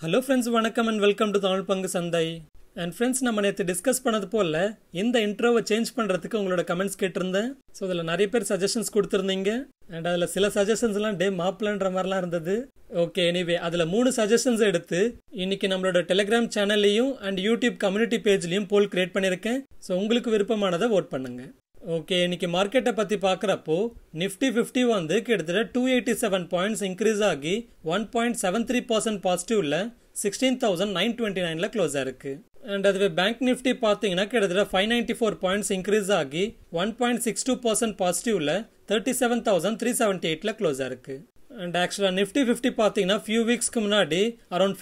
Hello friends, vanakkam and welcome to Pangu Sandhai. And friends, நம்ம நேத்து discuss பண்ணது போல இந்த இன்ட்ரோவை சேஞ்ச் பண்றதுக்கு உங்களோட கமெண்ட்ஸ் கேட்டிருந்தேன். சோ அதுல நிறைய பேர் சஜஷன்ஸ் கொடுத்திருந்தீங்க. and அதுல சில சஜஷன்ஸ்லாம் டே மாப்ளன்ற மாதிரிலாம் இருந்தது. ஓகே, எனிவே அதுல 3 சஜஷன்ஸ் எடுத்து இன்னைக்கு நம்மளோட டெலிகிராம் சேனல்லையும் and யூடியூப் கம்யூனிட்டி பேஜ்லயும் போல் கிரியேட் பண்ணிருக்கேன். சோ உங்களுக்கு விருப்பமானதை வோட் பண்ணுங்க. ஓகே, இன்னைக்கு மார்க்கெட்டை பத்தி பார்க்கறப்போ நிஃப்டி 50 வந்து கிட்டத்தட்ட 287 பாயிண்ட்ஸ் இன்க்ரீஸ் ஆகி 1.73% பாசிட்டிவ்ல 16,929ல க்ளோஸ் ஆயிருக்கு. அண்ட் அதுவே பேங்க் நிஃப்டி பார்த்தீங்கன்னா கிட்டத்தட்ட 594 பாயிண்ட்ஸ் இன்க்ரீஸ் ஆகி 1.62% பாசிட்டிவ்ல 37,378ல க்ளோஸ் ஆயிருக்கு. அண்ட் ஆக்சுவலா நிஃப்டி 50 பார்த்தீங்கன்னா ஃபியூ வீக்ஸ்க்கு முன்னாடி அரௌண்ட்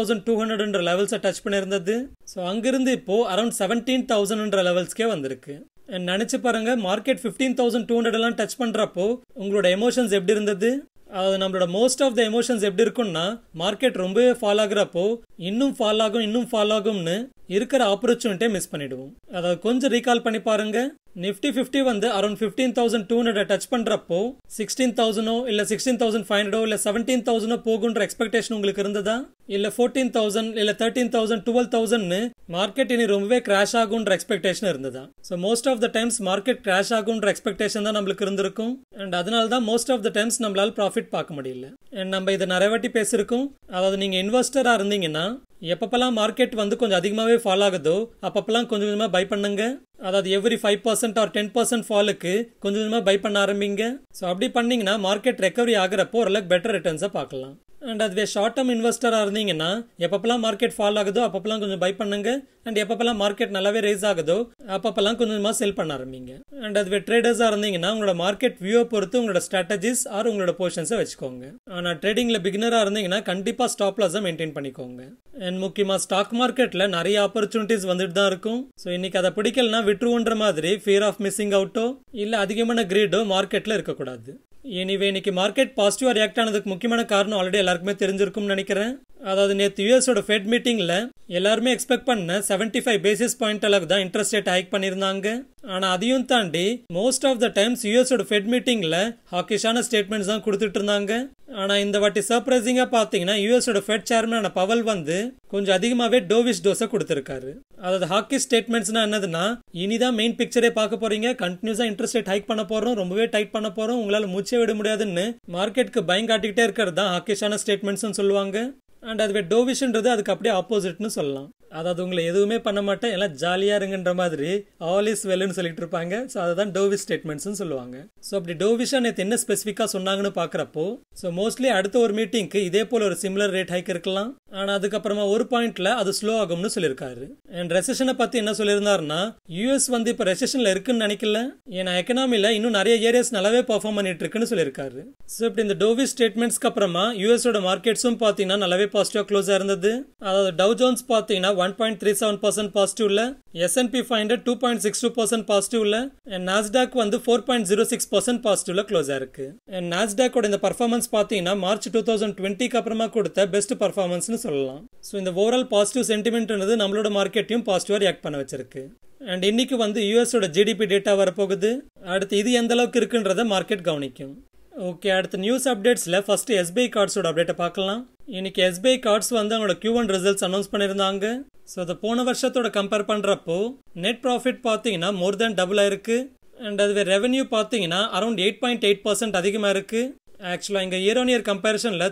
15,200 லெவல்ஸை டச் பண்ணியிருந்தது. ஸோ அங்கிருந்து இப்போ அரௌண்ட் 17,000 லெவல்ஸ்க்கே வந்திருக்கு. நினைச்சு பாருங்க, மார்க்கெட் 15,200 எல்லாம் டச் பண்றப்போ உங்களோட எமோஷன்ஸ் எப்படி இருந்தது? அதாவது நம்மளோட மோஸ்ட் ஆஃப் த எமோஷன்ஸ் எப்படி இருக்கும்னா, மார்க்கெட் ரொம்பவே ஃபால் ஆகுறப்போ இன்னும் ஃபால் ஆகும்னு இருக்கிற ஆப்பர்ச்சுனிட்டியை மிஸ் பண்ணிடுவோம். அதாவது கொஞ்சம் ரீகால் பண்ணி பாருங்க, நிஃப்டி 50 வந்து அரௌண்ட் 15,200 டச் பண்றப்போ 16,000 இல்ல 16,500 இல்ல 17,000 போகுன்ற எக்ஸ்பெக்டேஷன் உங்களுக்கு இருந்ததா? இல்ல 14,000 இல்ல 13,000 12,000 மார்க்கெட் இனி ரொம்பவே கிராஷ் ஆகுன்ற எக்ஸ்பெக்டேஷன் இருந்ததா? So most of the times market crash ஆகுன்ற எக்ஸ்பெக்டேஷன் தான் நம்மளுக்கு இருந்திருக்கும். அண்ட் அதனால தான் மோஸ்ட் ஆஃப் த டைம்ஸ் நம்மளால ப்ராஃபிட் பார்க்க முடியல. அண்ட் நம்ம இதை நிறைய வாட்டி பேசியிருக்கோம். அதாவது நீங்க இன்வெஸ்டரா இருந்தீங்கன்னா எப்பப்பெல்லாம் மார்க்கெட் வந்து கொஞ்சம் அதிகமாவே ஃபால் ஆகுதோ அப்பப்பெல்லாம் கொஞ்சம் கொஞ்சமா பை பண்ணுங்க. அதாவது எவ்ரி 5% ஆர் 10% ஃபாலுக்கு கொஞ்சம் கொஞ்சமா பை பண்ண ஆரம்பிங்க. ஸோ அப்படி பண்ணீங்கன்னா மார்க்கெட் ரெக்கவரி ஆகுறப்போ ஓரளவுக்கு பெட்டர் ரிட்டர்ன்ஸை பார்க்கலாம். அண்ட் அதுவே ஷார்ட் டேர்ம் இன்வெஸ்டரா இருந்தீங்கன்னா எப்பப்பெல்லாம் மார்க்கெட் ஃபால் ஆகுதோ அப்பப்பெல்லாம் கொஞ்சம் பை பண்ணுங்க. அண்ட் எப்பப்பெல்லாம் மார்க்கெட் நல்லாவே ரைஸ் ஆகுதோ அப்பப்பெல்லாம் கொஞ்சமா செல் பண்ண ஆரம்பிங்க. அண்ட் அதுவே ட்ரேடர்ஸா இருந்தீங்கன்னா உங்களோட மார்க்கெட் வியூ பொறுத்து உங்களோட ஸ்ட்ராட்டஜிஸ் ஆர் உங்களோட பொசிஷன்ஸை வச்சுக்கோங்க. ஆனா ட்ரேடிங்ல பிகினரா இருந்தீங்கன்னா கண்டிப்பா ஸ்டாப் லாஸை மெயின்டைன் பண்ணிக்கோங்க. அண்ட் முக்கியமா ஸ்டாக் மார்க்கெட்ல நிறைய ஆப்பர்ச்சுனிட்டிஸ் வந்துட்டு தான் இருக்கும். ஸோ இன்னைக்கு அதை பிடிக்கலனா விட்டுருன்ற மாதிரி ஃபியர் ஆஃப் மிஸ்ஸிங் அவுட்டோ இல்ல அதிகமான கிரீடோ மார்க்கெட்ல இருக்கக்கூடாது. எனிவே இன்னைக்கு மார்க்கெட் பாசிட்டிவா ரியாக்ட் ஆனதுக்கு முக்கியமான காரணம் ஆல்ரெடி எல்லாருக்குமே தெரிஞ்சிருக்கும்னு நினைக்கிறேன். அதாவது நேற்று யூஎஸோட ஃபெட் மீட்டிங்ல எல்லாருமே எக்ஸ்பெக்ட் பண்ண 75 பேசிஸ் பாயிண்ட் அளவுக்கு தான் இன்ட்ரெஸ்ட் ரேட் ஹைக் பண்ணிருந்தாங்க. ஆனா அதையும் தாண்டி மோஸ்ட் ஆஃப் த டைம்ஸ் யூஎஸோட ஃபெட் மீட்டிங்ல ஹாக்கிஷான ஸ்டேட்மெண்ட்ஸ் தான் கொடுத்துட்டு இருந்தாங்க. ஆனா இந்த வாட்டி சர்ப்ரைசிங்கா பாத்தீங்கன்னா யூஎஸோட ஃபெட் சேர்மனான பவல் வந்து கொஞ்சம் அதிகமாவே டோவிஷ் டோஸை கொடுத்திருக்காரு. அதாவது ஹாக்கி ஸ்டேட்மெண்ட்ஸ்னா என்னதுன்னா, இனிதான் மெயின் பிக்சரே பார்க்க போறீங்க, கண்டினியூஸா இன்ட்ரெஸ்ட் ரேட் ஹைக் பண்ண போறோம், ரொம்பவே டைட் பண்ண போறோம், உங்களால மூச்சே விட முடியாதுன்னு மார்க்கெட்டுக்கு பயம் காட்டிக்கிட்டே இருக்கிறது தான் ஹாக்கிஷான ஸ்டேட்மெண்ட்ஸ் சொல்லுவாங்க. அண்ட் அதுவே டோவிஷ்ன்றது அதுக்கு அப்படியே ஆப்போசிட்னு சொல்லலாம். அதாவது உங்களை எதுவுமே பண்ண மாட்டேன், எல்லாம் ஜாலியா இருங்கன்ற மாதிரி ஆல் இஸ் வெல்னு சொல்லிட்டு இருப்பாங்க. ஸோ அதுதான் டோவிஷ் ஸ்டேட்மெண்ட்ஸ் சொல்லுவாங்க. ஸோ அப்படி டோவிஷா நேற்று என்ன ஸ்பெசிஃபிக்கா சொன்னாங்கன்னு பாக்குறப்போ, ஸோ மோஸ்ட்லி அடுத்த ஒரு மீட்டிங்க்கு இதே போல ஒரு சிமிலர் ரேட் ஹைக் இருக்கலாம். ஆனா அதுக்கப்புறமா ஒரு பாயிண்ட்ல அது ஸ்லோ ஆகும்னு சொல்லியிருக்காரு. அண்ட் ரெசெஷனை பத்தி என்ன சொல்லியிருந்தாருன்னா, யூஎஸ் வந்து இப்ப ரெசெஷன்ல இருக்குன்னு நினைக்கல, ஏன்னா எக்கனாமில இன்னும் நிறைய ஏரியாஸ் நல்லாவே பெர்ஃபார்ம் பண்ணிட்டு இருக்குன்னு சொல்லியிருக்காரு. ஸோ இப்படி இந்த டோவிஷ் ஸ்டேட்மெண்ட்ஸ்க்கு அப்புறமா யூஎஸோட மார்க்கெட்ஸும் பாத்தீங்கன்னா நல்லாவே பாசிட்டிவா க்ளோஸ் இருந்தது. அதாவது டவ் ஜோன்ஸ் பாத்தீங்கன்னா 1.37% பாசிட்டிவ்ல, S&P 500 2.62% பாசிட்டிவ்ல, and Nasdaq வந்து 4.06% பாசிட்டிவ்ல க்ளோஸ் ஆயிருக்கு. and Nasdaq ஓட இந்த பெர்ஃபார்மன்ஸ் பாத்தீங்கன்னா மார்ச் 2020க்கு அப்புறமா கொடுத்த பெஸ்ட் பெர்ஃபார்மன்ஸ்னு சொல்லலாம். ஸோ இந்த ஓவரால் பாசிட்டிவ் சென்டிமெண்ட்ன்றது நம்மளோட மார்க்கெட்டையும் பாசிட்டிவா ரியாக்ட் பண்ண வச்சிருக்கு. அண்ட் இன்னைக்கு வந்து யூஎஸோட ஜிடிபி டேட்டா வரப்போகுது. அடுத்து இது எந்த அளவுக்கு இருக்குன்றத மார்க்கெட் கவனிக்கும். ஓகே, அடுத்த நியூஸ் அப்டேட்ஸ்ல ஃபர்ஸ்ட் SBI கார்ட்ஸோட அப்டேட்டை பார்க்கலாம். இன்னைக்கு SBI கார்ட்ஸ் வந்து அவங்களோட Q1 ரிசல்ட்ஸ் அனௌன்ஸ் பண்ணியிருந்தாங்க. ஸோ அதை போன வருஷத்தோட கம்பேர் பண்றப்போ நெட் ப்ராஃபிட் பார்த்தீங்கன்னா மோர் தேன் டபுள் ஆயிருக்கு. அண்ட் அதுவே ரெவன்யூ பார்த்தீங்கன்னா அரௌண்ட் 8.8% அதிகமாக இருக்கு. ஆக்சுவலா இங்க இயர் ஆன் இயர் கம்பேரிசன்ல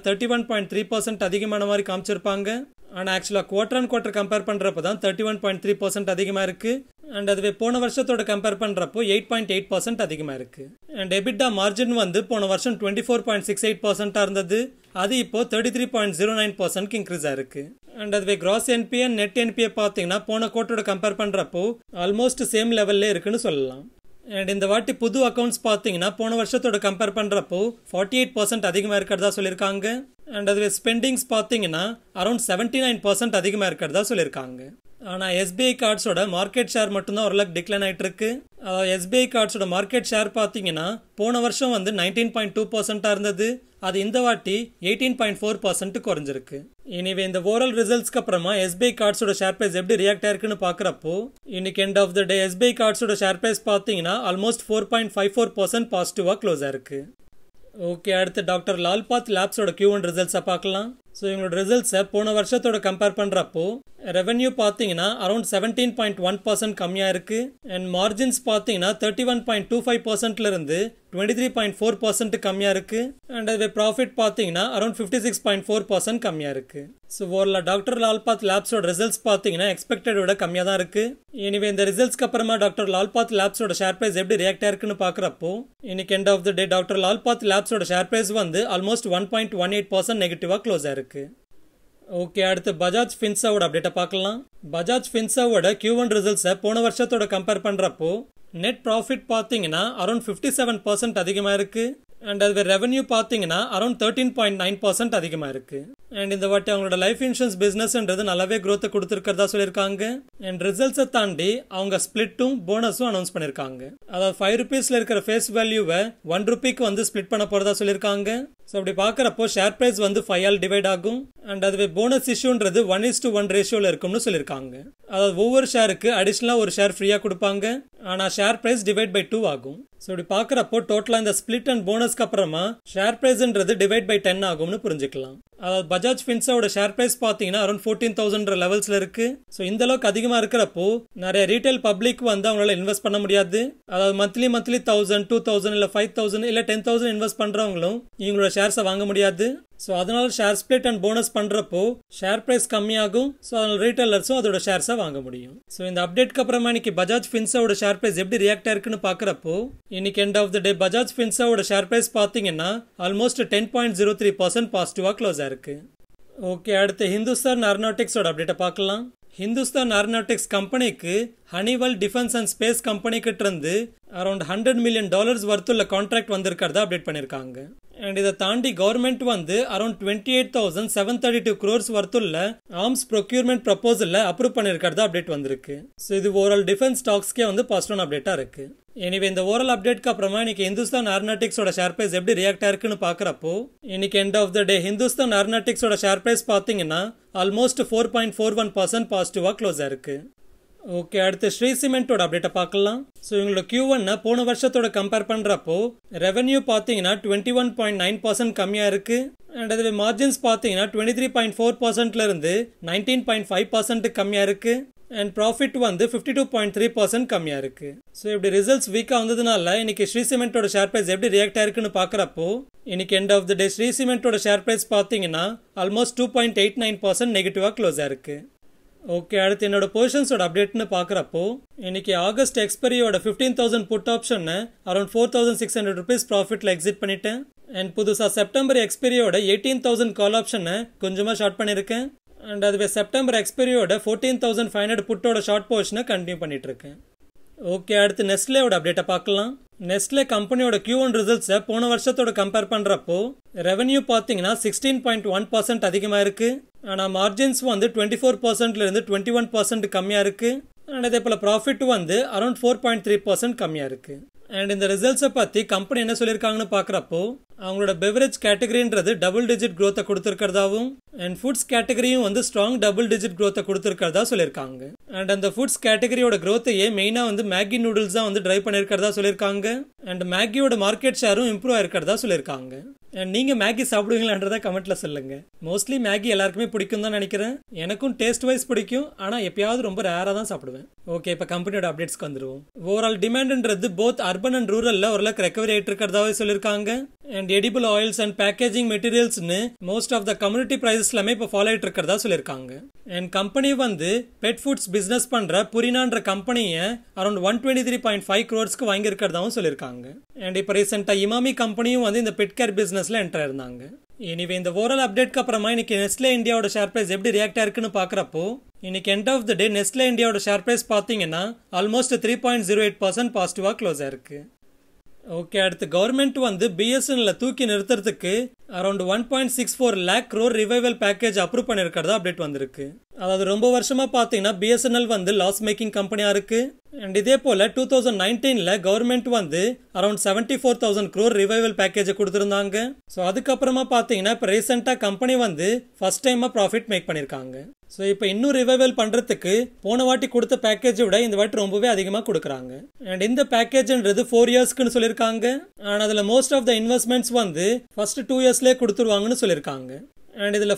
31.3% அதிகமான மாதிரி காமிச்சிருப்பாங்க. ஆனா ஆக்சுவலா குவார்டர் அண்ட் குவார்டர் கம்பேர் பண்றப்போ தான் 31.3% அதிகமா இருக்கு. அண்ட் அதுவே போன வருஷத்தோட கம்பேர் பண்றப்போ 8.8% அதிகமா இருக்கு. அண்ட் எபிட்டா மார்ஜின் வந்து போன வருஷம் 24.68% இருந்தது, அது இப்போ 33.09% இன்க்ரீஸ் ஆயிருக்கு. அண்ட் அதுவே கிராஸ் என்பிஏ நெட் என்பிஏ பாத்தீங்கன்னா போன குவார்டரோட கம்பேர் பண்றப்போ ஆல்மோஸ்ட் சேம் லெவல்ல இருக்குன்னு சொல்லலாம். அண்ட் இந்த வாட்டி புது அக்கௌண்ட்ஸ் பாத்தீங்கன்னா போன வருஷத்தோட கம்பேர் பண்றப்போ 48% அதிகமா இருக்கிறதா சொல்லியிருக்காங்க. அண்ட் அதுவே ஸ்பெண்டிங்ஸ் பாத்தீங்கன்னா அரௌண்ட் 79% அதிகமா இருக்கிறதா சொல்லியிருக்காங்க. ஆனா SBI கார்ட்ஸோட மார்க்கெட் ஷேர் மட்டும்தான் ஓரளவுக்கு டிக்ளைன் ஆயிட்டு இருக்கு. SBI கார்ட்ஸோட மார்க்கெட் ஷேர் பாத்தீங்கன்னா போன வருஷம் வந்து 19.2% இருந்தது, அது இந்த வாட்டி 18.4% குறைஞ்சிருக்கு. இனிவே இந்த ஓவரால் ரிசல்ட்ஸ்க்கு அப்புறமா SBI கார்ட்ஸோட ஷேர் பிரைஸ் எப்படி ரியாக்ட் ஆயிருக்குன்னு பாக்குறப்போ இன்னைக்கு end of the day SBI கார்ட்ஸோட ஷேர் பிரைஸ் பாத்தீங்கன்னா ஆல்மோஸ்ட் 4.54% பாசிட்டிவா க்ளோஸ் ஆயிருக்கு. ஓகே, அடுத்து டாக்டர் லால்பாத் லேப்ஸோட Q1 ரிசல்ட்ஸை பார்க்கலாம். ஸோ இவங்களோட ரிசல்ட்ஸை போன வருஷத்தோட கம்பேர் பண்ணுறப்போ ரெவென்யூ பார்த்தீங்கன்னா அரௌண்ட் 17.1% கம்மியாக இருக்குது. அண்ட் மார்ஜின்ஸ் பார்த்தீங்கன்னா 31.25%லேருந்து 23.4% கம்மியாக இருக்குது. அண்ட் அதுவே ப்ராஃபிட் பார்த்தீங்கன்னா அரௌண்ட் 56.4% கம்மியாக இருக்குது. ஸோ ஓரளவு டாக்டர் லால்பாத் லேப்ஸோட ரிசல்ட்ஸ் பார்த்தீங்கன்னா எக்ஸ்பெக்டடோட கம்மியாக தான் இருக்குது. இனிவே இந்த ரிசல்ட்ஸ்க்கு அப்புறமா டாக்டர் லால்பாத் லேப்ஸோட ஷேர் பிரைஸ் எப்படி ரியாக்ட் ஆயிருக்குன்னு பார்க்குறப்போ இன்னைக்கு end of the day doctor Lalpath லேப்ஸோட ஷேர் பிரைஸ் வந்து ஆல்மோஸ்ட் 1.18% நெகட்டிவாக க்ளோஸ் ஆயிருக்கு. ஓகே, அடுத்து பஜாஜ் ஃபின்சர்வோட அப்டேட்டை பார்க்கலாம். பஜாஜ் ஃபின்சர்வோட Q1 ரிசல்ட்ஸை போன வருஷத்தோட கம்பேர் பண்ணுறப்போ நெட் ப்ராஃபிட் பார்த்தீங்கன்னா அரௌண்ட் 57% அதிகமாக இருக்குது. அண்ட் அது ரெவென்யூ பார்த்தீங்கன்னா அரௌண்ட் 13.9% அதிகமாக இருக்குது. அண்ட் இந்த வாட்டி அவங்களோட லைஃப் இன்சூரன்ஸ் பிஸ்னஸ்ன்றது நல்லாவே க்ரோத்தை கொடுத்துருக்கிறதா சொல்லியிருக்காங்க. அண்ட் ரிசல்ட்ஸை தாண்டி அவங்க ஸ்பிளிட்டும் போனஸும் அனௌன்ஸ் பண்ணியிருக்காங்க. அதாவது 5 ரூபீஸில் இருக்கிற ஃபேஸ் வேல்யூவை 1 ரூபீக்கு வந்து ஸ்பிளிட் பண்ண போகிறதா சொல்லியிருக்காங்க. ஸோ அப்படி பார்க்குறப்போ ஷேர் ப்ரைஸ் வந்து 5 ஆல் டிவைட் ஆகும். அண்ட் அதுவே போனஸ் இஷ்யூன்றது 1:1 ரேஷியோவில் இருக்கும்னு சொல்லியிருக்காங்க. அதாவது ஒவ்வொரு ஷேருக்கு அடிஷ்னலாக ஒரு ஷேர் ஃப்ரீயாக கொடுப்பாங்க. ஆனால் ஷேர் ப்ரைஸ் டிவைட் பை 2 ஆகும். ஸோ இப்படி பார்க்குறப்போ டோட்டலாக இந்த ஸ்பிளிட் அண்ட் போனஸ்க்கு அப்புறமா ஷேர் ப்ரைஸ்ன்றது டிவைட் பை 10 ஆகும்னு புரிஞ்சுக்கலாம். அதாவது பஜாஜ் ஃபின்சர்வோட ஷேர் பிரைஸ் பார்த்தீங்கன்னா அரௌண்ட் 14,000 லெவல்ஸ்ல இருக்கு. ஸோ இந்த அளவுக்கு அதிகமாக இருக்கிறப்போ நிறைய ரீட்டைல் பப்ளிக் வந்து அவங்களால இன்வெஸ்ட் பண்ண முடியாது. அதாவது மந்த்லி 1,000, 2,000 இல்லை 5,000 இல்லை 10,000 இன்வெஸ்ட் பண்றவங்களும் இவங்களோட ஷேர்ஸை வாங்க முடியாது. ஸோ அதனால ஷேர் ஸ்பிளிட் அண்ட் போனஸ் பண்றப்போ ஷேர் பிரைஸ் கம்மியாகும். ஸோ அதனால ரீட்டைலர்ஸும் அதோட ஷேர்ஸை வாங்க முடியும். ஸோ இந்த அப்டேட்க்கு அப்புறமா இன்னைக்கு பஜாஜ் ஃபின்சர்வோட ஷேர் பிரைஸ் எப்படி ரியாக்ட் ஆயிருக்குன்னு பார்க்குறப்போ இன்னைக்கு end of the day Bajaj ஃபின்சர்வோட ஷேர் பிரைஸ் பார்த்தீங்கன்னா ஆல்மோஸ்ட் 10.03% பாசிட்டிவாக க்ளோஸ் ஆயிருக்கு. ஓகே, அடுத்து ஹிந்துஸ்தான் ஏரோநாட்டிக்ஸோட அப்டேட்டை பார்க்கலாம். ஹிந்துஸ்தான் ஏரோநாட்டிக்ஸ் கம்பெனிக்கு Honeywell defence and space company கிட்ட இருந்து அரௌண்ட் $100 மில்லியன் வர்த்துள்ள கான்ட்ராக்ட் வந்திருக்கிறதா அப்டேட் பண்ணியிருக்காங்க. அண்ட் இதை தாண்டி கவர்மெண்ட் வந்து அரௌண்ட் 28,732 crores வர்த்துள்ள ஆர்ம்ஸ் ப்ரொக்யூர்மெண்ட் ப்ரப்போசல்ல அப்ரூவ் பண்ணியிருக்கிறதா அப்டேட் வந்திருக்கு. ஸோ இது ஓவரால் டிஃபென்ஸ் ஸ்டாக்ஸ்க்கே வந்து பாசிட்டிவ் அப்டேட்டா இருக்கு. எனிவே இந்த ஓவரால் அப்டேட்க்கு அப்புறமா இன்னைக்கு ஹிந்துஸ்தான் ஏரோநாட்டிக்ஸோட ஷேர் பிரைஸ் எப்படி ரியாக்ட் ஆயிருக்குன்னு பார்க்குறப்போ இன்னைக்கு end of the day Hindustan ஏரோநாட்டிக்ஸோட ஷேர் பிரைஸ் பார்த்தீங்கன்னா ஆல்மோஸ்ட் 4.41% பாசிட்டிவாக க்ளோஸ் ஆயிருக்கு. ஓகே, அடுத்து ஸ்ரீ சிமெண்டோட அப்டேட்டை பார்க்கலாம். ஸோ இவங்களோட Q1 போன வருஷத்தோட கம்பேர் பண்ணுறப்போ ரெவென்யூ பார்த்தீங்கன்னா 21.9% கம்மியாக இருக்கு. அண்ட் அதுவே மார்ஜின்ஸ் பார்த்தீங்கன்னா 23.4%லேருந்து 19.5% கம்மியாக இருக்கு. அண்ட் ப்ராஃபிட் வந்து 52.3% கம்மியாக இருக்கு. ஸோ இப்படி ரிசல்ட்ஸ் வீக்காக வந்ததுனால இன்னைக்கு ஸ்ரீ சிமெண்டோட ஷேர் பிரைஸ் எப்படி ரியாக்ட் ஆயிருக்குன்னு பார்க்குறப்போ இன்னைக்கு end of the day Shree சிமெண்டோட ஷேர் பிரைஸ் பார்த்தீங்கன்னா ஆல்மோஸ்ட் 2.89% நெகட்டிவாக க்ளோஸ் ஆயிருக்கு. ஓகே, அடுத்து என்னோட பொசிஷன்ஸோட அப்டேட்னு பார்க்குறப்போ இன்னைக்கு ஆகஸ்ட் எக்ஸ்பெரியோட 15,000 புட் ஆப்ஷன் அரௌண்ட் 4,600 rupees ப்ராஃபிட்ல எக்ஸிட் பண்ணிட்டேன். அண்ட் புதுசாக செப்டம்பர் எக்ஸ்பெரியோட 18,000 கால் ஆப்ஷனை கொஞ்சமாக ஷார்ட் பண்ணியிருக்கேன். அண்ட் அதுவே செப்டம்பர் எக்ஸ்பெரியோட 14,500 புட்டோட ஷார்ட் பொசிஷனை கண்டினியூ பண்ணிட்டு இருக்கேன். ஓகே, அடுத்து நெஸ்லேவோட அப்டேட்டை பார்க்கலாம். நெஸ்லே கம்பெனியோட Q1 ரிசல்ட்ஸை போன வருஷத்தோட கம்பேர் பண்ணுறப்போ ரெவென்யூ பார்த்தீங்கன்னா 16.1% அதிகமாக இருக்கு. ஆனால் மார்ஜின்ஸ் வந்து 24%லேருந்து 21% கம்மியாக இருக்கு. அண்ட் அதே போல் ப்ராஃபிட் வந்து அரௌண்ட் 4.3% கம்மியாக இருக்கு. அண்ட் இந்த ரிசல்ட்ஸை பற்றி கம்பெனி என்ன சொல்லியிருக்காங்கன்னு பார்க்குறப்போ அவங்களோட பெவரேஜ் கேட்டகரின்றது டபுள் டிஜிட் க்ரோத்தை கொடுத்துருக்கிறதாவும் அண்ட் ஃபுட்ஸ் கேட்டகரியும் வந்து ஸ்ட்ராங் டபுள் டிஜிட் க்ரோத்தை கொடுத்துருக்கிறதா சொல்லியிருக்காங்க. அண்ட் அந்த ஃபுட்ஸ் கேட்டகரியோட க்ரோத்தையே மெயினாக வந்து மேகி நூடுல்ஸ் தான் வந்து ட்ரைவ் பண்ணியிருக்கிறதா சொல்லியிருக்காங்க. அண்ட் மேகியோட மார்க்கெட் ஷேரும் இம்ப்ரூவ் ஆயிருக்கிறதா சொல்லியிருக்காங்க. அண்ட் நீங்கள் மேகி சாப்பிடுவீங்களான்றதை கமெண்ட்ல சொல்லுங்க. மோஸ்ட்லி மேகி எல்லாருக்குமே பிடிக்கும் தான் நினைக்கிறேன். எனக்கும் டேஸ்ட் வைஸ் பிடிக்கும், ஆனால் எப்பயாவது ரொம்ப ரேராக தான் சாப்பிடுவேன். ஓகே, இப்போ கம்பெனியோட அப்டேட்ஸ்க்கு வந்துருவோம். ஓவரால் டிமாண்ட்ன்றது போத் அர்பன் அண்ட் ரூரல்ல ஓரளவுக்கு ரெக்கவரி ஆயிட்டு இருக்கிறதாவே சொல்லியிருக்காங்க. And edible oils and packaging மெட்டீரியல்ஸ்னு most of the community prices எல்லாமே இப்போ ஃபாலோ ஆயிட்டு இருக்கிறதா சொல்லியிருக்காங்க. அண்ட் கம்பெனி வந்து பெட் ஃபுட்ஸ் பிசினஸ் பண்ற புரினான்ற கம்பெனியை அரௌண்ட் 123.5 crores வாங்கி இருக்கிறதாவும் சொல்லியிருக்காங்க. அண்ட் இப்போ ரீசெண்டா இமாமி கம்பெனியும் வந்து இந்த பெட் கேர் பிசினஸ்ல என்டர் இருந்தாங்க. எனிவே இந்த ஓவரால் அப்டேட்க்கு அப்புறமா இன்னைக்கு நெஸ்லே இந்தியாவோட ஷேர் பிரைஸ் எப்படி ரியாக்ட் ஆயிருக்குன்னு பார்க்குறப்போ இன்னைக்கு end of the day Nestle இந்தியாவோட ஷேர் பிரைஸ் பார்த்தீங்கன்னா ஆல்மோஸ்ட் 3.08% பாசிட்டிவாக க்ளோஸ் ஆயிருக்கு. ஓகே, அடுத்து கவர்மெண்ட் வந்து BSNL தூக்கி நிறுத்துறதுக்கு around 1.64 lakh crore revival package approve பண்ணிருக்கிறதா அப்டேட் வந்திருக்கு. அதாவது ரொம்ப வருஷமா பாத்தீங்கன்னா BSNL வந்து லாஸ் மேக்கிங் கம்பெனியா இருக்கு. அண்ட் இதே போல 2019ல கவர்மெண்ட் வந்து அரௌண்ட் 74,000 crore ரிவைவல் பேக்கேஜ் கொடுத்திருந்தாங்க. ஸோ அதுக்கப்புறமா பாத்தீங்கன்னா இப்போ ரீசெண்டா கம்பெனி வந்து ஃபர்ஸ்ட் டைமா ப்ராஃபிட் மேக் பண்ணிருக்காங்க. ஸோ இப்போ இன்னும் ரிவைவல் பண்றதுக்கு போன வாட்டி கொடுத்த பேக்கேஜை விட இந்த வாட்டி ரொம்பவே அதிகமாக கொடுக்குறாங்க. அண்ட் இந்த பேக்கேஜ்ன்றது 4 yearsக்குன்னு சொல்லியிருக்காங்க. ஆனால் அதில் மோஸ்ட் ஆஃப் த இன்வெஸ்ட்மெண்ட்ஸ் வந்து ஃபர்ஸ்ட் 2 yearsலேயே கொடுத்துருவாங்கன்னு சொல்லியிருக்காங்க. அண்ட் இதில்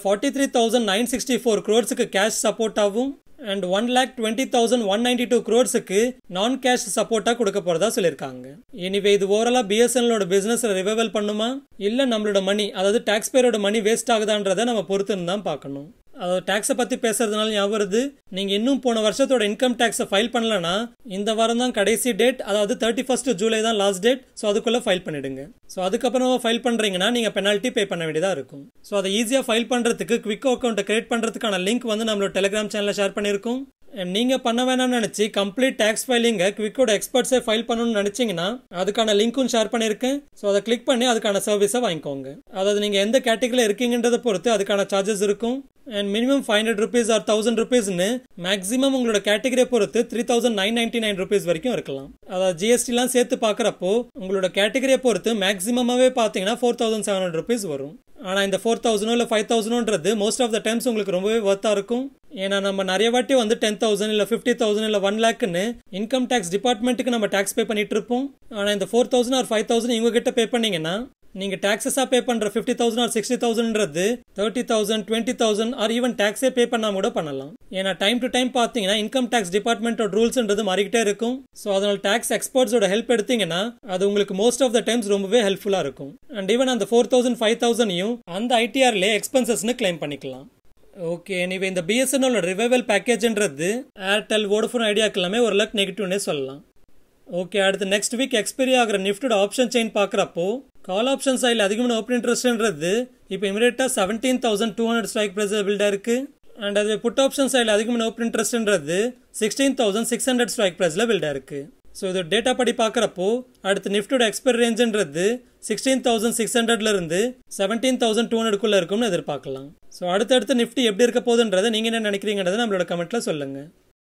43,964 crores கேஷ் சப்போர்ட் ஆகும் அண்ட் 1,20,192 crores நான் கேஷ் சப்போர்ட்டா கொடுக்க போறதா சொல்லியிருக்காங்க. எனிவே இது ஓவராலா பிஎஸ்என்எலோட பிசினஸ் ரிவைவல் பண்ணுமா இல்ல நம்மளோட மணி அதாவது டாக்ஸ் பேரோட மணி வேஸ்ட் ஆகுதான்றதை நம்ம பொறுத்து தான் பார்க்கணும். அதாவது டாக்ஸை பத்தி பேசுறதுனால ஞாபகம் வருது, நீங்க இன்னும் போன வருஷத்தோட இன்கம் டாக்ஸை ஃபைல் பண்ணலனா இந்த வாரம் தான் கடைசி டேட், அதாவது 31 ஜூலை தான் லாஸ்ட் டேட். ஸோ அதுக்குள்ள ஃபைல் பண்ணிடுங்க. ஸோ அதுக்கப்புறமா ஃபைல் பண்றீங்கன்னா நீங்க பெனால்ட்டி பே பண்ண வேண்டியதா இருக்கும். ஸோ அதை ஈஸியா ஃபைல் பண்றதுக்கு குவிக் அக்கௌண்ட் கிரியேட் பண்றதுக்கான லிங்க் வந்து நம்மளோட டெலிகிராம் சேனல்ல ஷேர் பண்ணிருக்கோம். நீங்க பண்ண வேணாம்னு நினைச்சு கம்ப்ளீட் டாக்ஸ் ஃபைலிங்க குவிக்கோட எக்ஸ்பர்ட்ஸே ஃபைல் பண்ணணும்னு நினைச்சீங்கன்னா அதுக்கான லிங்க்கும் ஷேர் பண்ணிருக்கேன். ஸோ அதை கிளிக் பண்ணி அதுக்கான சர்வீஸை வாங்கிக்கோங்க. அதாவது நீங்க எந்த கேட்டகரியில் இருக்கீங்கன்றதை பொறுத்து அதுக்கான சார்ஜஸ் இருக்கும். அண்ட் மினிமம் 500 rupees ஆர் 1000 rupeesனு மேக்ஸிமம் உங்களோட கேட்டகரியை பொறுத்து 3,999 rupees வரைக்கும் இருக்கலாம். அதாவது ஜிஎஸ்டிலாம் சேர்த்து பார்க்குறப்போ உங்களோட கேட்டகரியை பொறுத்து மேக்ஸிமமாவே பார்த்தீங்கன்னா 4,700 rupees வரும். ஆனால் இந்த 4,000 இல்லை 5,000ன்றது மோஸ்ட் ஆஃப் த டைம்ஸ் உங்களுக்கு ரொம்பவே வர்த்தா இருக்கும். ஏன்னா நம்ம நிறைய வாட்டி வந்து 10,000 இல்லை 50,000 இல்லை 1 lakhன்னு இன்கம் டேக்ஸ் டிபார்ட்மெண்ட்டுக்கு நம்ம டேக்ஸ் பே பண்ணிட்டு இருப்போம். ஆனால் இந்த 4,000 ஆர் 5,000 இவங்க கிட்ட பே பண்ணீங்கன்னா நீங்க டாக்ஸஸா பே பண்ற 50,000 ஆர் 60,000ன்றது 30,000 20,000 ஆர் ஈவன் டாக்ஸே பே பண்ணாம கூட பண்ணலாம். ஏன்னா டைம் டு டைம் பாத்தீங்கன்னா இன்கம் டாக்ஸ் டிபார்ட்மெண்டோட ரூல்ஸ்ன்றது மாறிக்கிட்டே இருக்கும். ஸோ அதனால டாக்ஸ் எக்ஸ்பர்ட்ஸோட ஹெல்ப் எடுத்தீங்கன்னா அது உங்களுக்கு மோஸ்ட் ஆஃப் த டைம்ஸ் ரொம்பவே ஹெல்ப்ஃபுல்லா இருக்கும். அண்ட் ஈவன் அந்த 4,000 5,000யும் அந்த ஐடிஆர்ல எக்ஸ்பென்சஸ்னு கிளைம் பண்ணிக்கலாம். ஓகே, எனிவே இந்த பிஎஸ்என்எல் ரிவைவல் பேக்கேஜ்ன்றது ஏர்டெல் வோடஃபோன் ஐடியாக்கு எல்லாமே ஒரு லக் நெகட்டிவ்னே சொல்லலாம். ஓகே, அடுத்து நெக்ஸ்ட் வீக் எக்ஸ்பைரி ஆகிற நிஃப்டியோட ஆப்ஷன் செயின் பார்க்குறப்போ கால் ஆப்ஷன் சைடில் அதிகமான ஓப்பன் இன்ட்ரெஸ்ட்ன்றது இப்போ இமீடியட்டா 17,200 ஸ்ட்ரைக் பிரைஸ் பில்டா இருக்கு. அண்ட் அது புட் ஆப்ஷன் சைடில் அதிகமான ஓப்பன் இன்ட்ரெஸ்ட்ன்றது 16,600 ஸ்ட்ரைக் பிரைஸ்ல பில்டா இருக்கு. ஸோ இது டேட்டா படி பார்க்குறப்போ அடுத்து நிஃப்டியோட எக்ஸ்பைரி ரேஞ்சுன்றது 16,600ல இருந்து 17,200க்குள்ள இருக்கும்னு எதிர்பார்க்கலாம். ஸோ அடுத்தடுத்து நிஃப்டி எப்படி இருக்க போகுதுன்றதை நீங்க என்ன நினைக்கிறீங்கன்றதை நம்மளோட கமெண்ட்ல சொல்லுங்க.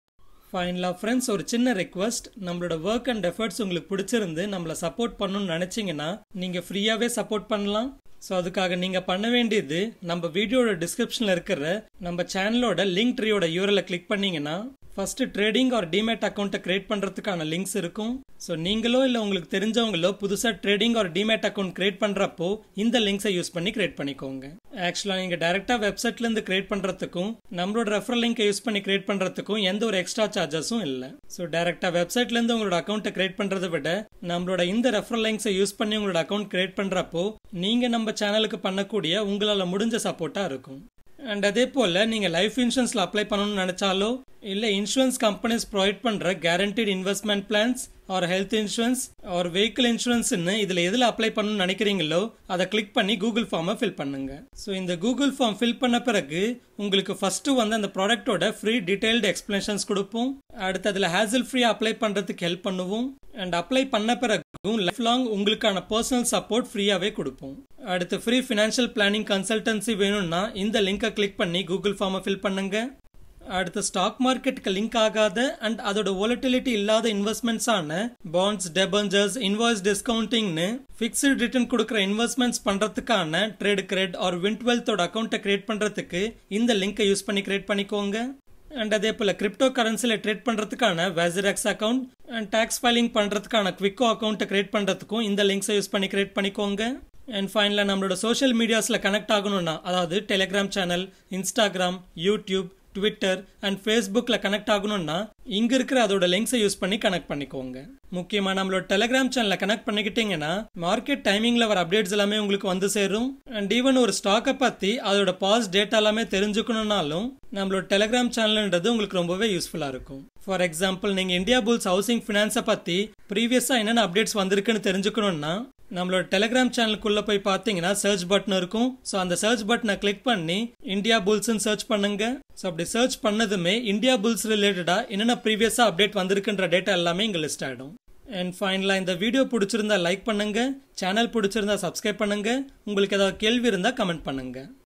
ஃபைனலாக ஃப்ரெண்ட்ஸ், ஒரு சின்ன ரெக்வஸ்ட், நம்மளோட ஒர்க் அண்ட் எஃபர்ட்ஸ் உங்களுக்கு பிடிச்சிருந்து நம்மளை சப்போர்ட் பண்ணணும்னு நினைச்சீங்கன்னா நீங்க ஃப்ரீயாவே சப்போர்ட் பண்ணலாம். ஸோ அதுக்காக நீங்க பண்ண வேண்டியது நம்ம வீடியோட டிஸ்கிரிப்ஷன்ல இருக்கிற நம்ம சேனலோட லிங்க் ட்ரீயோட யூஆர்எல்லை கிளிக் பண்ணீங்கன்னா ஃபர்ஸ்ட் ட்ரேடிங் ஆர் டிமேட் அக்கௌண்ட்டை கிரியேட் பண்றதுக்கான லிங்க்ஸ் இருக்கும். ஸோ நீங்களோ இல்லை உங்களுக்கு தெரிஞ்சவங்களோ புதுசாக trading or demat account create பண்றப்போ இந்த லிங்க்ஸை யூஸ் பண்ணி கிரியேட் பண்ணிக்கோங்க. ஆக்சுவலாக நீங்கள் டைரக்டாக வெப்சைட்லேருந்து கிரியேட் பண்றதுக்கும் நம்மளோட ரெஃபரல் லிங்கை யூஸ் பண்ணி கிரியேட் பண்றதுக்கும் எந்த ஒரு எக்ஸ்ட்ரா சார்ஜஸும் இல்லை. ஸோ டைரக்டாக வெப்சைட்லேருந்து உங்களோட அக்கௌண்ட்டை கிரியேட் பண்றதை விட நம்மளோட இந்த ரெஃபரல் லிங்க்ஸை யூஸ் பண்ணி உங்களோட அக்கௌண்ட் கிரியேட் பண்றப்போ நீங்க நம்ம சேனலுக்கு பண்ணக்கூடிய உங்களால் முடிஞ்ச சப்போர்ட்டா இருக்கும். அண்ட் அதே போல நீங்க லைஃப் இன்சூரன்ஸ்ல அப்ளை பண்ணணும்னு நினைச்சாலோ இல்ல இன்சூரன்ஸ் கம்பெனிஸ் ப்ரொவைட் பண்ற guaranteed investment plans or health insurance or vehicle இன்சூரன்ஸ்னு இதுல எதுல அப்ளை பண்ணணும்னு நினைக்கிறீங்களோ அதை கிளிக் பண்ணி கூகுள் ஃபார்மை ஃபில் பண்ணுங்க. ஸோ இந்த கூகுள் ஃபார்ம் ஃபில் பண்ண பிறகு உங்களுக்கு ஃபர்ஸ்ட் வந்து அந்த ப்ராடக்டோட ஃப்ரீ டீடைல்டு எக்ஸ்பிளனேஷன்ஸ் கொடுப்போம். அடுத்து அதுல ஹேசல் ஃப்ரீ அப்ளை பண்றதுக்கு ஹெல்ப் பண்ணுவோம். அண்ட் அப்ளை பண்ண பிறகு லைஃப் லாங் உங்களுக்கான பர்சனல் சப்போர்ட் ஃப்ரீயாவே கொடுப்போம். அடுத்து ஃப்ரீ ஃபினான்ஷியல் பிளானிங் கன்சல்டன்சி வேணும்னா இந்த லிங்கை கிளிக் பண்ணி கூகுள் ஃபார்மை ஃபில் பண்ணுங்க. அடுத்து ஸ்டாக் மார்க்கெட்டுக்கு லிங்க் ஆகாத அண்ட் அதோட வாலட்டிலிட்டி இல்லாத இன்வெஸ்ட்மெண்ட்ஸ் ஆன பாண்ட்ஸ், டெபஞ்சர்ஸ், இன்வாய்ஸ் டிஸ்கவுண்டிங்னு ஃபிக்ஸ்டு ரிட்டர்ன் கொடுக்குற இன்வெஸ்ட்மெண்ட்ஸ் பண்றதுக்கான ட்ரேட் கிரெட் ஆர் வின்ட்வெல்த்தோட அக்கௌண்ட்டை கிரியேட் பண்றதுக்கு இந்த லிங்கை யூஸ் பண்ணி கிரியேட் பண்ணிக்கோங்க. அண்ட் அதே போல கிரிப்டோ கரன்சில ட்ரேட் பண்றதுக்கான WazirX account and tax filing பண்றதுக்கான குவிக்கோ அக்கௌண்ட்டை கிரியேட் பண்றதுக்கும் இந்த லிங்க்ஸை யூஸ் பண்ணி கிரியேட் பண்ணிக்கோங்க. அண்ட் ஃபைனலா நம்மளோட சோஷியல் மீடியாஸ்ல கனெக்ட் ஆகணும்னா அதாவது Telegram channel, Instagram, YouTube, Twitter and ஃபேஸ்புக்ல கனெக்ட் ஆகணும்னா இங்க இருக்கிற அதோட லிங்க்ஸை யூஸ் பண்ணி கனெக்ட் பண்ணிக்கோங்க. முக்கியமா நம்மளோட டெலிகிராம் சேனல்ல கனெக்ட் பண்ணிக்கிட்டீங்கன்னா மார்க்கெட் டைமிங்ல வர அப்டேட்ஸ் எல்லாமே உங்களுக்கு வந்து சேரும். அண்ட் ஈவன் ஒரு ஸ்டாக்கை பத்தி அதோட பாஸ் டேட்டா எல்லாமே தெரிஞ்சுக்கணும்னாலும் நம்மளோட டெலிகிராம் சேனல்ன்றது உங்களுக்கு ரொம்பவே யூஸ்ஃபுல்லா இருக்கும். ஃபார் எக்ஸாம்பிள், நீங்க இந்தியா புல்ஸ் ஹவுசிங் பினான்ஸை பத்தி ப்ரீவியஸா என்னென்ன அப்டேட்ஸ் வந்திருக்குன்னு தெரிஞ்சுக்கணும்னா நம்மளோட டெலிகிராம் சேனலுக்குள்ள போய் பாத்தீங்கன்னா சர்ச் பட்டன் இருக்கும். ஸோ அந்த சர்ச் பட்டனை கிளிக் பண்ணி இந்தியா புல்ஸ்ன்னு சர்ச் பண்ணுங்க. ஸோ அப்படி சர்ச் பண்ணதுமே இந்தியா புல்ஸ் ரிலேட்டடா என்னென்ன ப்ரீவியஸா அப்டேட் வந்திருக்குன்ற டேட்டா எல்லாமே இங்க லிஸ்ட் ஆயிடும். அண்ட் ஃபைனலா இந்த வீடியோ பிடிச்சிருந்தா லைக் பண்ணுங்க, சேனல் பிடிச்சிருந்தா சப்ஸ்கிரைப் பண்ணுங்க, உங்களுக்கு ஏதாவது கேள்வி இருந்தா கமெண்ட் பண்ணுங்க.